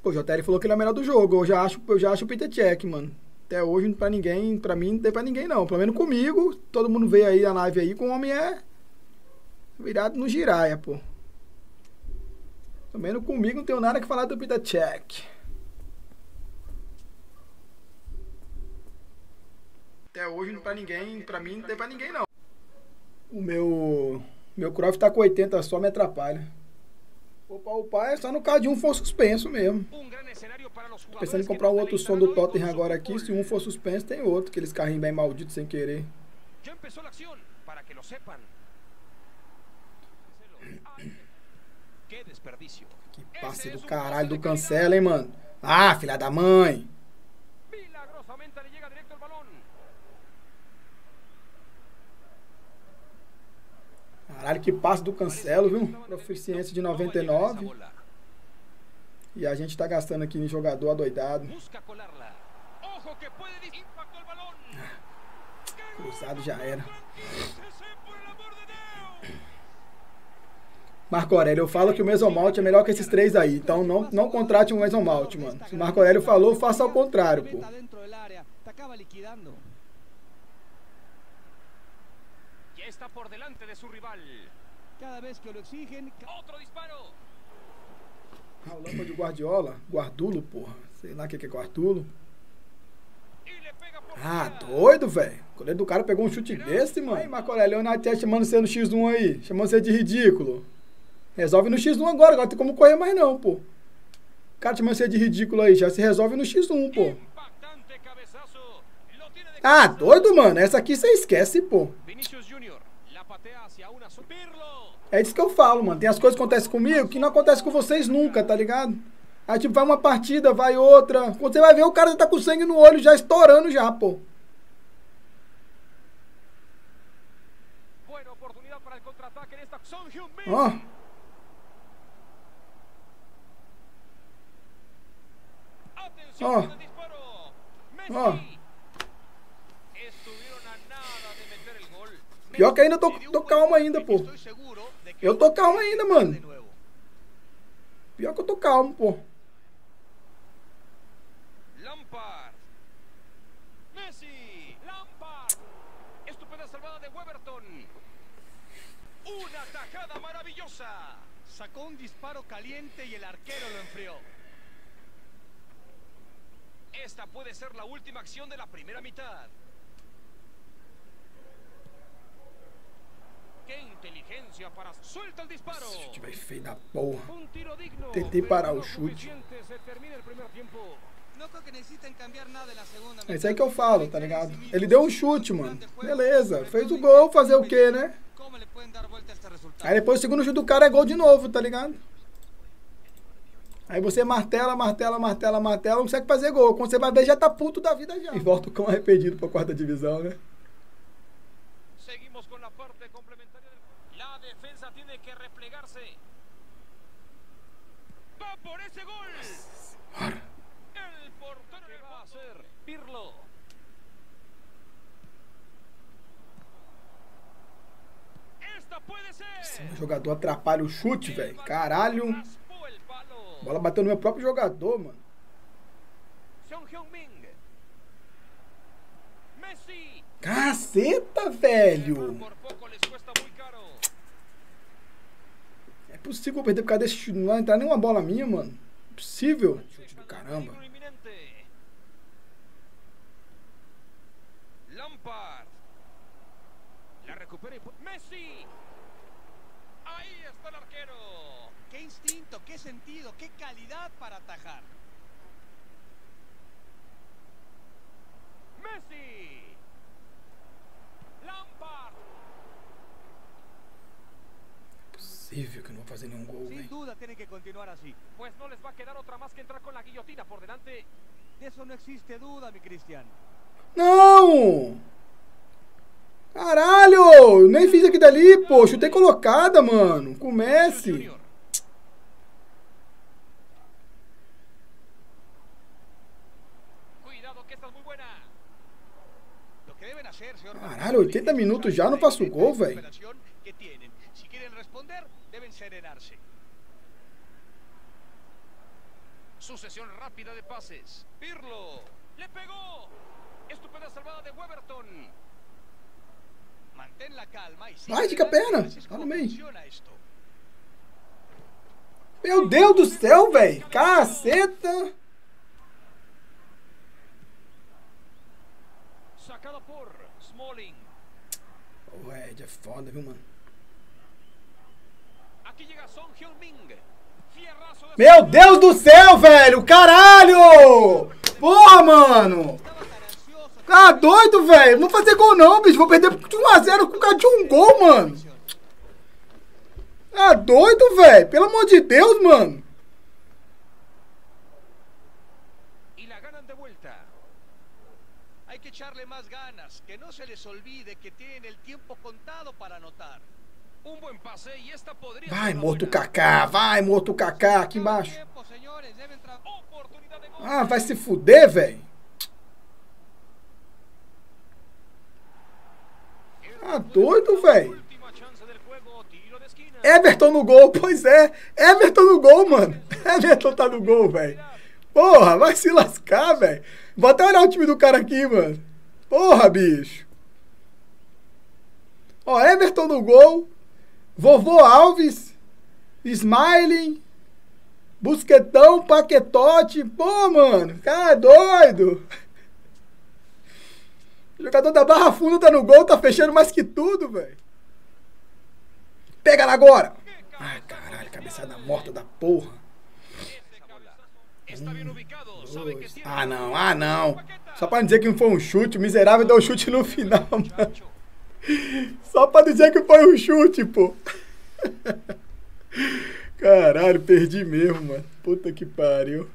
O JL falou que ele é o melhor do jogo. Eu já acho o Peter Cech, mano. Até hoje, pra ninguém, pra mim, não tem pra ninguém, não. Pelo menos comigo, todo mundo veio aí na live aí, com o homem é virado no giraia, pô. Pelo menos comigo não tenho nada que falar do Peter Cech. Até hoje, pra ninguém, pra mim, não tem pra ninguém, não. O meu Croft tá com 80, só me atrapalha. Opa, é só no caso de um for suspenso mesmo. Tô pensando em comprar um outro som do Tottenham agora aqui. Se um for suspenso, tem outro. Aqueles carrinhos bem malditos sem querer. Que passe do caralho do Cancela, hein, mano. Ah, filha da mãe. Caralho, que passe do Cancelo, viu? Proficiência de 99. E a gente tá gastando aqui em jogador adoidado. Cruzado já era. Marco Aurélio, eu falo que o Mesomalte é melhor que esses três aí. Então não contrate um Mesomalte, mano. Se o Marco Aurélio falou, faça ao contrário, pô. Está por delante de su rival. Cada vez que lo exigen, otro disparo. Ah, o lâmpada de Guardiola, Guardulo, porra. Sei lá o que é Guardulo. Ah, doido, velho. O goleiro do cara pegou um chute desse, mano. Aí, Marco Aurélio, o United chamando você no X1 aí. Chamando você de ridículo. Resolve no X1 agora tem como correr mais não, pô. O cara chamando você de ridículo aí, já se resolve no X1, pô. Ah, doido, mano. Essa aqui você esquece, pô. É disso que eu falo, mano. Tem as coisas que acontecem comigo que não acontecem com vocês nunca, tá ligado? Aí, tipo, vai uma partida, vai outra. Quando você vai ver, o cara já tá com sangue no olho, já estourando já, pô. Ó. Ó. Ó. Pior que ainda tô calmo ainda, pô. Eu tô calmo ainda, mano. Pior que eu tô calmo, pô. Lampard. Messi. Lampard. Estupenda salvada de Weberton. Una tajada maravillosa. Sacó un disparo caliente y el arquero lo enfrió. Esta puede ser la última acción de la primera mitad. ¡Qué inteligencia para... ¡Suelta el disparo! Esse chute vai feio da porra. Tentei parar o chute. É isso aí que eu falo, tá ligado? Ele deu um chute, mano. Beleza. Fez o gol, fazer o quê, né? Aí depois o segundo chute do cara é gol de novo, tá ligado? Aí você martela, não consegue fazer gol. Quando você vai ver, já tá puto da vida já. E volta o cão arrependido pra quarta divisão, né? Seguimos con la parte complementaria. La defensa tiene que replegarse. Va por ese gol. El portero que va a hacer Pirlo. Esta puede ser. Esse jogador atrapalha o chute, velho. Caralho. A bola bateu no meu próprio jogador, mano. Caceta, velho. É possível perder por causa desse chute. Não vai entrar nenhuma bola minha, mano. É possível. Chute do caramba. Lampard. La recupera y... Messi. Ahí está el arquero. Qué instinto, qué sentido, qué calidad para atajar. Messi. Lampard. É possível que eu não vou fazer nenhum gol, velho. Sin duda tienen que continuar así. Pues no les va a quedar otra más que entrar con la guillotina por delante. De eso no existe duda, mi Cristian. Não! Caralho! Nem fiz aqui dali, pô. Chutei colocada, mano. Com o Messi. Caralho, 80 minutos já, não faço gol, velho. sucesión rápida de pases. Pirlo. Le pegó. Estupenda salvada de Weberton. Mantén la calma y sigue. Vai, estica a perna. Así es Tá no como meio. funciona esto. Meu Deus do céu, velho. Caceta. Sacada por Smalling. O Ed é foda, viu, mano? Aquí llega Son Heung-min. Fierrazo de Meu Deus do céu, velho. Caralho. Porra, mano. Tá doido, velho. Não vou fazer gol não, bicho. Vou perder de 1-0 com cara de um gol, mano. Tá doido, velho. Pelo amor de Deus, mano. y la ganan de vuelta. Hay que echarle más ganas, que no se les olvide que tienen el tiempo contado para anotar. Un buen pase y esta podría Vai, ser una morto o buena. Kaká. Vai, morto o Kaká. Aqui embaixo. Tiempo, señores, deben oportunidad de gol. Ah, vai se fuder, velho. Tá doido, velho. Última chance del juego, tiro de esquina. Everton no gol, pois é. Everton no gol, mano. Everton tá no gol, velho. Porra, vai se lascar, velho. Vou até olhar o time do cara aqui, mano. Porra, bicho. Ó, Everton no gol. Vovô Alves. Smiling. Busquetão, Paquetote. Pô, mano. Cara, é doido. O jogador da Barra Funda tá no gol, tá fechando mais que tudo, velho. Pega ela agora. Ai, caralho, cabeçada morta da porra. Está bien ubicado, sabe que tiene- Ah, não, ah, não. Só pra dizer que não foi um chute, o miserável deu um chute no final, mano. Só pra dizer que foi um chute, pô. Caralho, perdi mesmo, mano. Puta que pariu.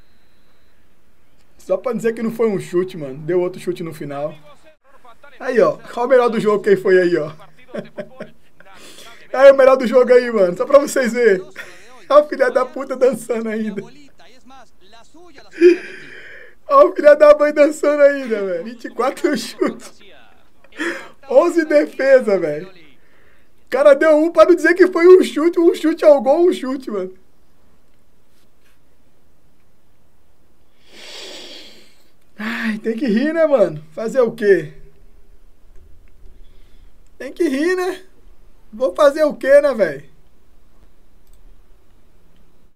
Só pra dizer que não foi um chute, mano. Deu outro chute no final. Aí, ó. Qual o melhor do jogo quem foi aí, ó? Aí, o melhor do jogo aí, mano. Só pra vocês verem. Olha o filho da puta dançando ainda. Bolita, y es más, la suya de ti. Olha o filho da mãe dançando ainda, velho. 24 chutes. 11 defesa, velho. O cara deu um pra não dizer que foi um chute ao gol, um chute, mano. Ai, tem que rir, né, mano? Fazer o quê? Tem que rir, né? Vou fazer o quê, né, velho?